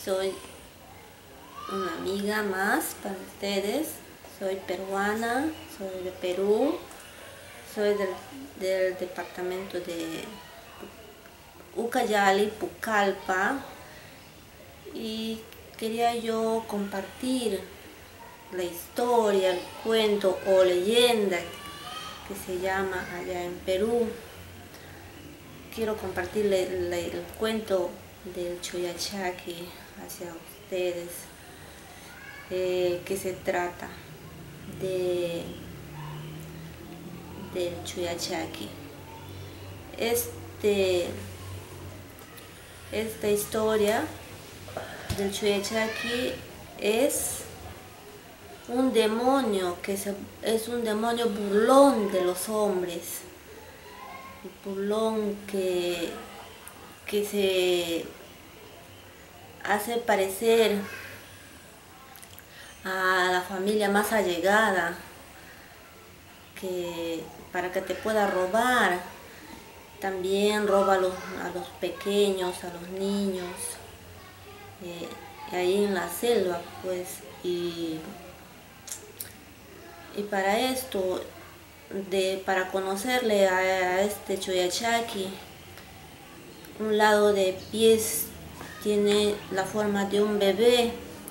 soy una amiga más para ustedes. Soy peruana, soy de Perú, soy del departamento de Ucayali, Pucallpa, y quería yo compartir la historia, el cuento o leyenda que se llama allá en Perú. Quiero compartirle el cuento del Chuyachaki hacia ustedes, que se trata del Chuyachaki. Esta historia del Chuyachaki es un demonio es un demonio burlón de los hombres, burlón que se hace parecer a la familia más allegada, para que te pueda robar. También roba a los pequeños, a los niños, ahí en la selva, pues. Y para esto, para conocerle a este Chuyachaki, un lado de pies tiene la forma de un bebé,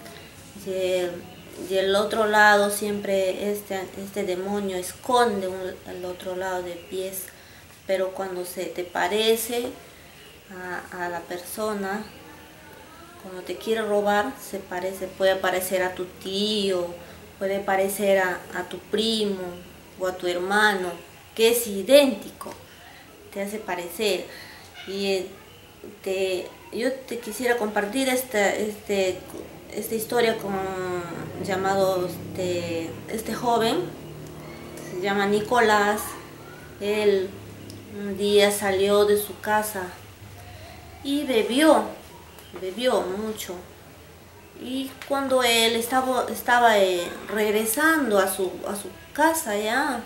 y el otro lado siempre este demonio esconde el otro lado de pies, pero cuando se te parece a la persona, cuando te quiere robar, puede parecer a tu tío, puede parecer a tu primo o a tu hermano, que es idéntico, te hace parecer. Y yo te quisiera compartir esta historia llamado este joven, se llama Nicolás. Él un día salió de su casa y bebió mucho. Y cuando él estaba regresando a su casa, ya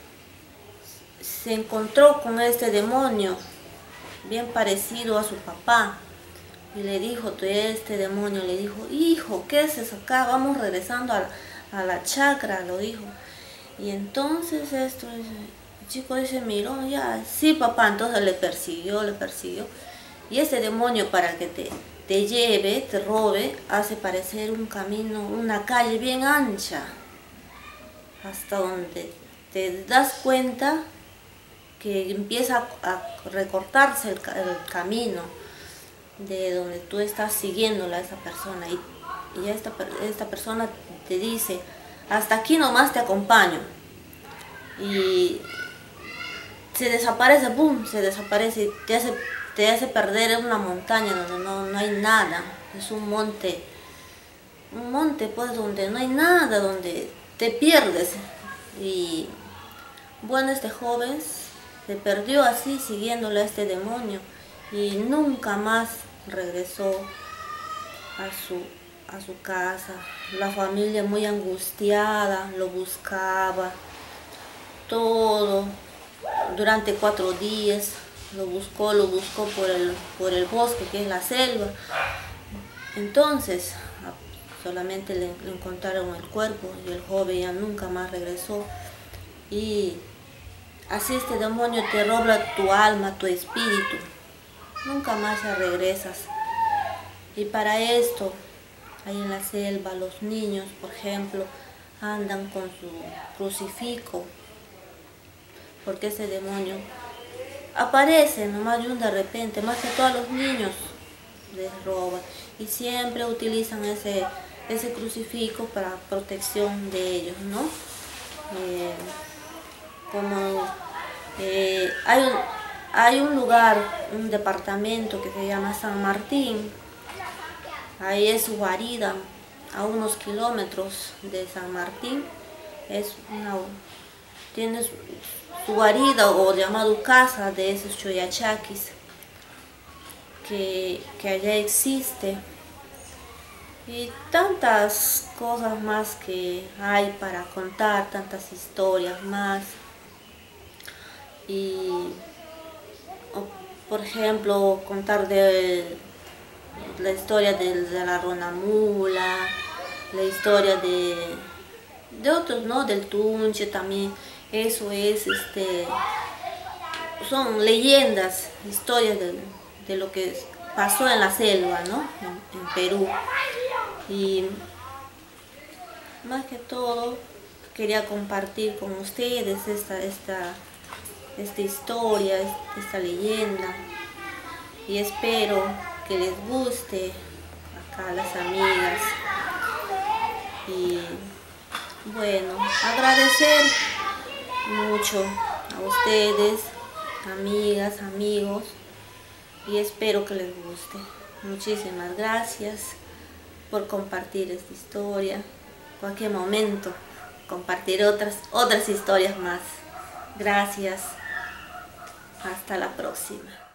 se encontró con este demonio bien parecido a su papá, y le dijo, este demonio le dijo: hijo, ¿qué haces acá? Vamos regresando a la chacra, lo dijo. Y entonces el chico dice, miró, ya, sí papá. Entonces le persiguió, y ese demonio, para que te lleve, te robe, hace parecer un camino, una calle bien ancha, hasta donde te das cuenta que empieza a recortarse el camino de donde tú estás siguiéndola a esa persona, y esta persona te dice: hasta aquí nomás te acompaño, y se desaparece, ¡pum!, se desaparece, y te hace perder en una montaña donde no hay nada. Es un monte pues, donde no hay nada, donde te pierdes. Y bueno, este joven se perdió así, siguiéndole a este demonio, y nunca más regresó a su casa. La familia, muy angustiada, lo buscaba todo durante 4 días. Lo buscó por el bosque, que es la selva. Entonces solamente le encontraron el cuerpo, y el joven ya nunca más regresó. Y así este demonio te roba tu alma, tu espíritu. Nunca más ya regresas. Y para esto, ahí en la selva, los niños, por ejemplo, andan con su crucifijo, porque ese demonio aparece nomás de repente, más que todos los niños les roba, y siempre utilizan ese crucifijo para protección de ellos, ¿no? Hay un lugar, un departamento que se llama San Martín. Ahí es su guarida, a unos kilómetros de San Martín. Tiene su guarida, o llamado casa, de esos Chuyachakis, que allá existe. Y tantas cosas más que hay para contar, tantas historias más. Por ejemplo, contar de la historia de la Ronamula, la historia de otros, ¿no? Del Tunche también. Eso es, son leyendas, historias de lo que pasó en la selva, ¿no? En Perú. Y más que todo quería compartir con ustedes esta historia, esta leyenda, y espero que les guste acá a las amigas. Y bueno, agradecer mucho a ustedes, amigas, amigos, y espero que les guste. Muchísimas gracias por compartir esta historia. En cualquier momento compartir otras historias más. Gracias. Hasta la próxima.